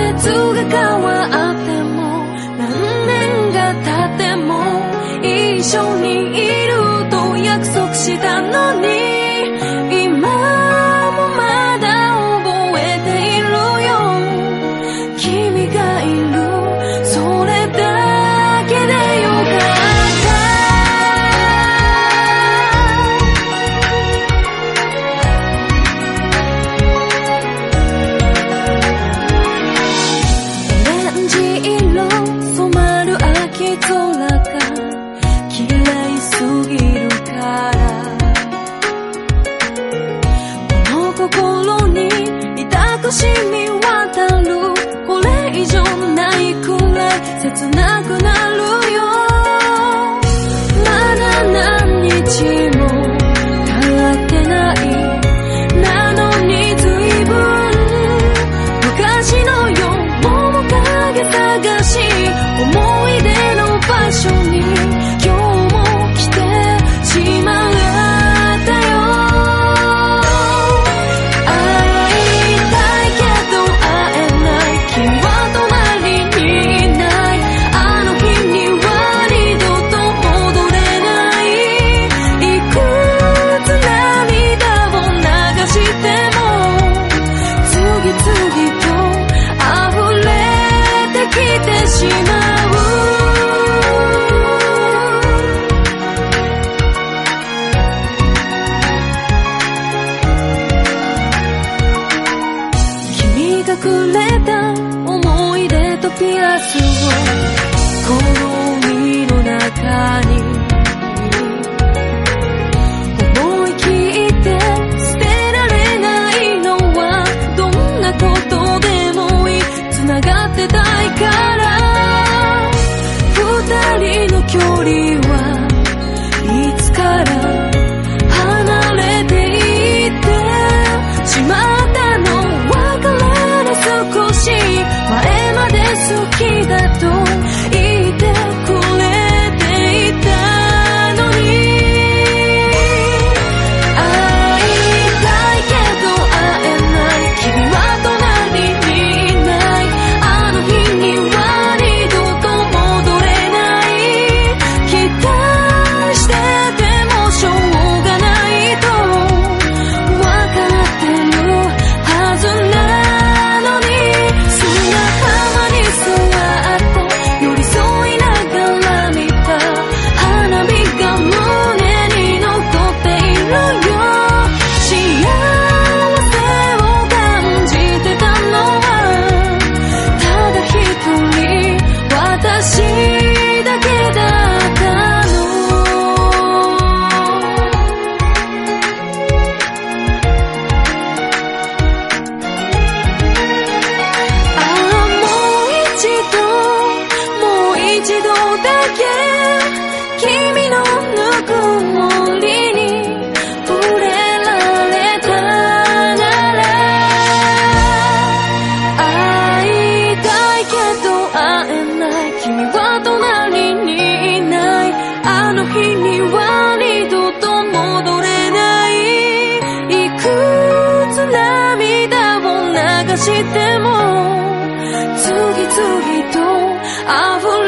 節が変わっても何年が経っても一緒にいると約束したのに今もまだ覚えているよ君がいるそれだけでよかったオレンジ色染まる秋空が綺麗すぎるからこの心に痛く染み渡るこれ以上ないくらい切なくなるよまだ何日も経ってないなのに随分昔のよ面影探し思い出の場所に今日も来てしまったよ会いたいけど会えない君は隣にいないあの日には二度と戻れないいくつ涙を流しても次々と溢れてきてしまう君がくれた思い出とピアスをこの海の中に思い切って捨てられないのはどんなことでもいい繋がってたいから二人の距離はいつから離れていってしまったの別れの少し前まで好きだと言ってくれていたのに会いたいけど会えない君は隣にいないあの日には二度と戻れない期待しててもしょうがないと分かってるはずなのに砂浜に座って寄り添いながら見た花火が胸に残っているよ幸せを感じてたのはただ一人私だけだったのああもう一度だけ君のぬくもりに触れられたなら会いたいけど会えない君は隣にいないあの日には二度と戻れないいくつ涙を流しても次々と溢れ